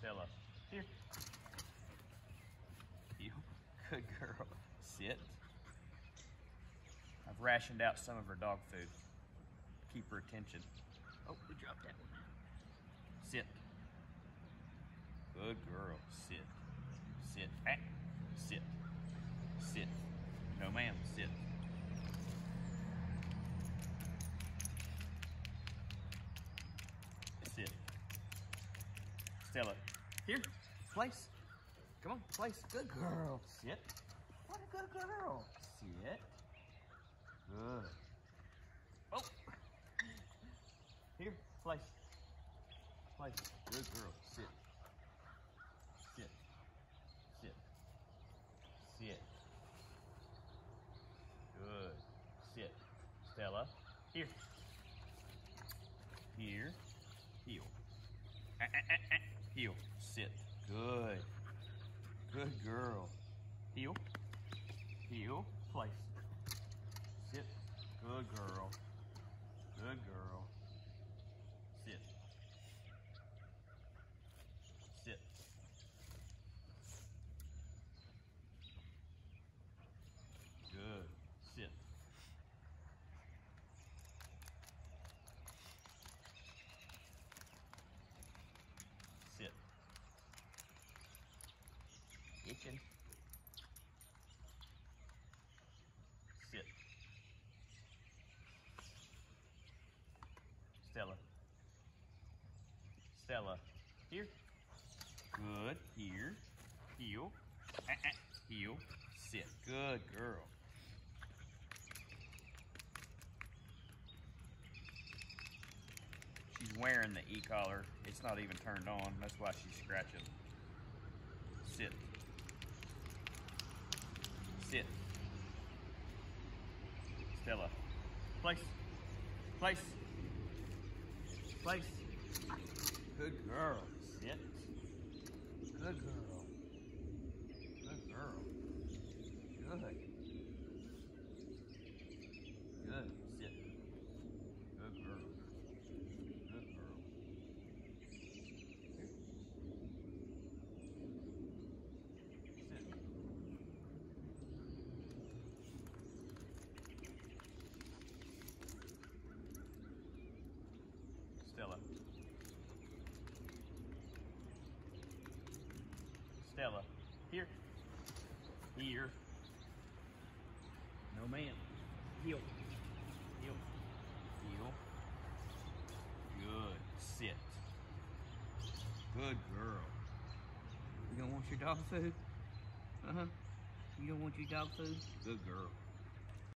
Stella, here. You, good girl. Sit. I've rationed out some of her dog food. Keep her attention. Oh, we dropped that one. Sit. Good girl. Sit. Sit. Ah. Sit. Sit. No, ma'am. Sit. Sit. Stella, here. Place. Come on, place. Good girl. Sit. What a good girl. Sit. Good. Oh. Here. Place. Place. Good girl. Sit. Sit. Sit. Sit. Good. Sit. Stella, here. Here. Heel. Heel. Sit. Good. Good girl. Heel. Heel. Place. Sit. Good girl. Good girl. Sit. Sit. Good. Sit. Sit. Itching. Sit. Stella. Stella. Here. Good. Here. Heel. Heel. Sit. Good girl. She's wearing the e-collar. It's not even turned on. That's why she's scratching. Sit. Sit. Stella. Place. Place. Place. Good girl. Sit. Good girl. Good girl. Good. Good. Sit. Good girl. Good girl. Here. Sit. Stella. Stella. Here. Here. No, ma'am. Heel. Heel. Heel. Good. Sit. Good girl. You don't want your dog food? Uh-huh. You don't want your dog food? Good girl.